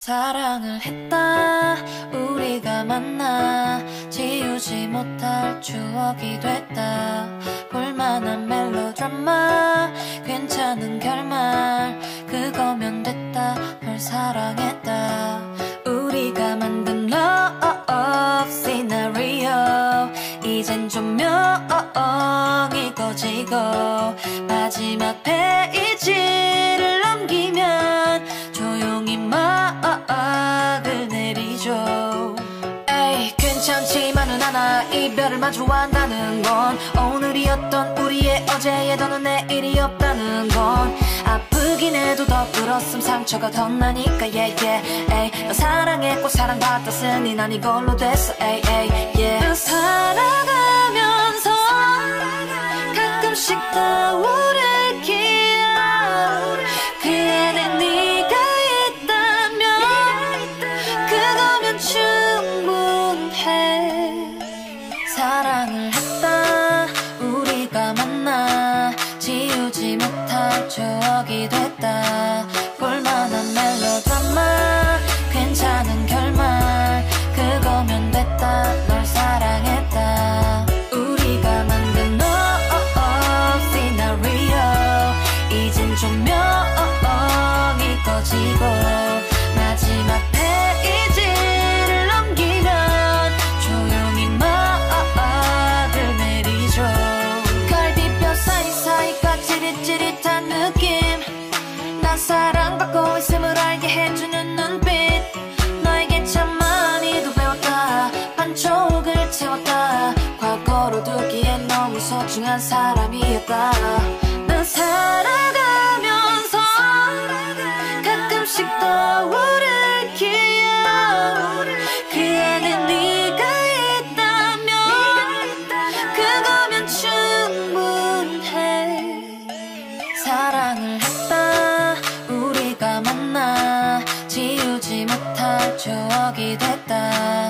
사랑을 했다 우리가 만나 지우지 못할 추억이 됐다 볼만한 멜로드라마 괜찮은 결말 그거면 됐다 널 사랑했다 우리가 만든 love 시나리오 이젠 조명이 꺼지고 마지막 페이지를 넘기면 조용히 막을 내리죠 에이 괜찮지만은 않아 이별을 마주한다는 건 오늘이었던 우리의 어제에 더는 내일이 없다는 건 아프긴 해도 더 불었음 상처가 더 나니까 yeah yeah 에이 너 사랑했고 사랑받았으니 난 이걸로 됐어 에이 에이 yeah 난 살아가면서 가끔씩 떠오를 기억 그 안에 네가 있다면 그거면 충분해 사랑을 했다 우리가 만나 지우지 못할 추억이 됐다 볼만한 멜로드라마 괜찮은 결말 그거면 됐다 널 사랑했다 우리가 만든 love 시나리오 이젠 조명이 꺼지고 마지막 페이지를 넘기면 조용히 막을 내리죠 갈비뼈 사이사이가 찌릿찌릿한 느낌 난 사랑받고 있음을 알게 해주는 눈빛 너에게 참 많이도 배웠다 반쪽을 채웠다 과거로 두기엔 너무 소중한 사람이었다 난 살아가면서 가끔씩 떠오를 기억 그 안에 네가 있다면 그거면 충분해 사랑을 했다 우리가 만나 지우지 못할 추억이 됐다